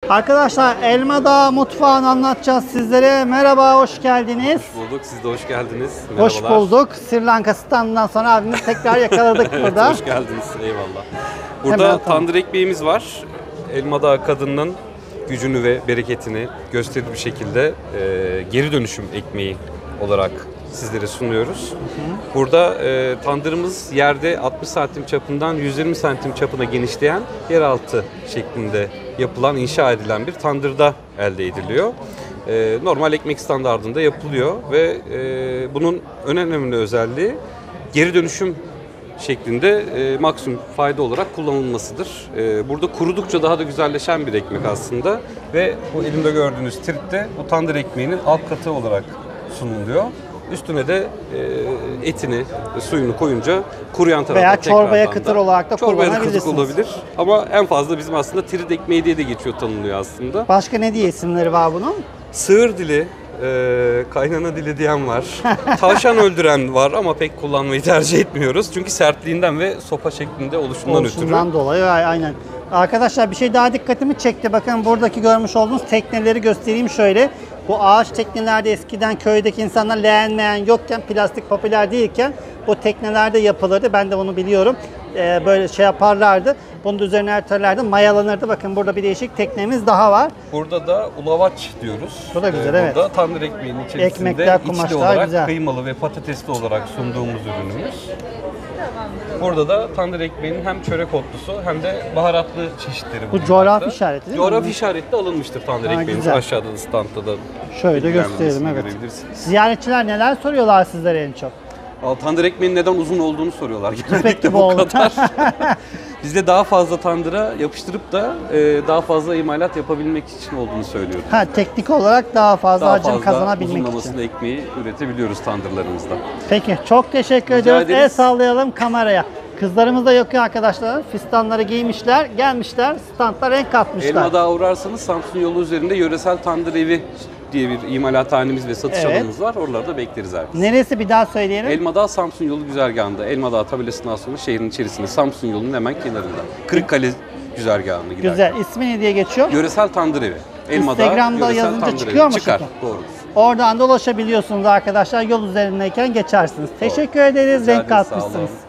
Arkadaşlar Elmadağ mutfağını anlatacağız sizlere. Merhaba, hoş geldiniz. Hoş bulduk, siz de hoş geldiniz. Merhabalar. Hoş bulduk. Sri Lanka standından sonra abimizi tekrar yakaladık burada. Evet, hoş geldiniz, eyvallah. Burada tandır ekmeğimiz var. Elmadağ kadının gücünü ve bereketini gösterir bir şekilde geri dönüşüm ekmeği olarak sizlere sunuyoruz. Burada tandırımız yerde 60 santim çapından 120 santim çapına genişleyen yeraltı şeklinde yapılan, inşa edilen bir tandırda elde ediliyor. Normal ekmek standardında yapılıyor ve bunun önemli özelliği geri dönüşüm şeklinde maksimum fayda olarak kullanılmasıdır. Burada kurudukça daha da güzelleşen bir ekmek aslında ve bu elimde gördüğünüz tirit de bu tandır ekmeğinin alt katı olarak sunuluyor. Üstüne de etini, suyunu koyunca kuruyan tarafta veya çorbaya kıtır olarak da kullanabilirsiniz. Çorbaya olabilir ama en fazla bizim aslında tirit ekmeği diye de geçiyor, tanınıyor aslında. Başka ne diye isimleri var bunun? Sığır dili, kaynana dili diyen var. Tavşan öldüren var ama pek kullanmayı tercih etmiyoruz. Çünkü sertliğinden ve sopa şeklinde oluşundan ötürü. Dolayı aynen. Arkadaşlar bir şey daha dikkatimi çekti. Bakın buradaki görmüş olduğunuz tekneleri göstereyim şöyle. Bu ağaç teknelerde eskiden köydeki insanlar leğen meğen yokken, plastik popüler değilken bu teknelerde yapılırdı. Ben de bunu biliyorum. Böyle şey yaparlardı. Bunun üzerine ertelerdi, mayalanırdı. Bakın burada bir değişik teknemiz daha var. Burada da ulavaç diyoruz. Bu da güzel, evet. Burada tandır ekmeğinin içerisinde ekmekler, içli olarak kıymalı ve patatesli olarak sunduğumuz ürünümüz. Burada da tandır ekmeğinin hem çörek otlusu hem de baharatlı çeşitleri bu coğrafi işareti değil mi? Coğrafi işaretli alınmıştır tandır ekmeğimiz. Güzel. Aşağıda da standta da şöyle gösterelim, evet. Ziyaretçiler neler soruyorlar sizlere en çok? Tandır ekmeğinin neden uzun olduğunu soruyorlar. Genellikle bu kadar. Biz de daha fazla tandıra yapıştırıp da daha fazla imalat yapabilmek için olduğunu söylüyoruz. Teknik olarak daha fazla hacim kazanabilmek için. Uzunlamasında ekmeği üretebiliyoruz tandırlarımızda. Peki, çok teşekkür ediyoruz. El sallayalım kameraya. Kızlarımız da yakıyor arkadaşlar. Fistanları giymişler, gelmişler, standta renk katmışlar. Elmadağ'a uğrarsanız Samsun yolu üzerinde yöresel tandır evi diye bir imalathanemiz ve satış alanımız var. Oralarda bekleriz herkes. Neresi, bir daha söyleyelim? Elmadağ Samsun yolu güzergahında. Elmadağ tabelasından sonra şehrin içerisinde, Samsun yolunun hemen kenarında. Kırıkkale güzergahına gider. Güzel. İsmi ne diye geçiyor? Yöresel tandır evi. Elmadağ, Instagram'da yazınca çıkıyor mu? Çıkar. Doğru. Oradan dolaşabiliyorsunuz arkadaşlar. Yol üzerindeyken geçersiniz. Doğru. Teşekkür ederiz. Renk katmışsınız.